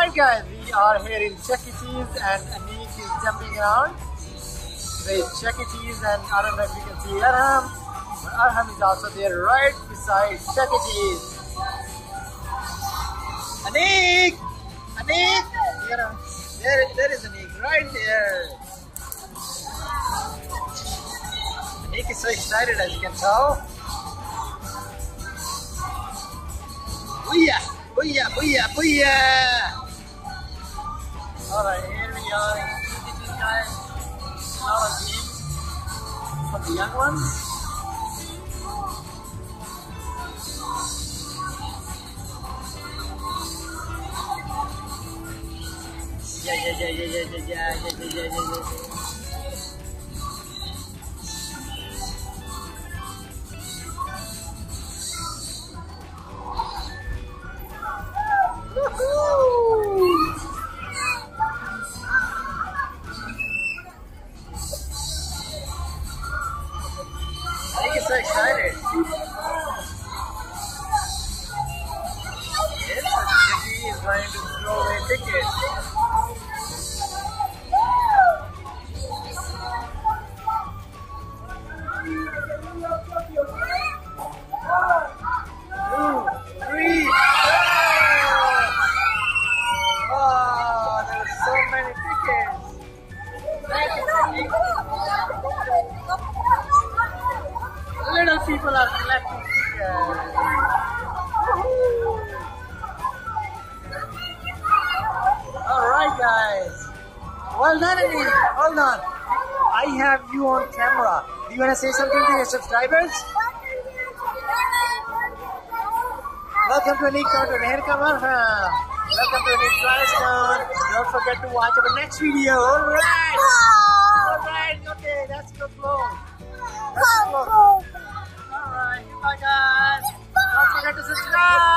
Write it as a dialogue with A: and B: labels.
A: Alright guys, we are here in Chuckecheese and Anik is jumping around with Chuckecheese, and I don't know if you can see Arham, but Arham is also there right beside Chuckecheese. Anik! Anik! You know, there is Anik right there. Anik is so excited, as you can tell. Booyah! Booyah! Booyah! Booyah! Alright, here we are in Chuckecheese, guys. A lot of games for the young ones. Yeah. I think so excited. Yes, Chucky is going to throw away tickets. Oh, there are so many tickets. Little people are collecting tickets. Alright guys. Well done, Anik. Hold on. I have you on camera. Do you want to say something to your subscribers? Welcome to Anik Counter. Here come Arham. Welcome to Anik Tristown. Don't forget to watch our next video. Alright. Alright. Okay, that's the flow. That's the flow. Alright. Bye guys. Don't forget to subscribe.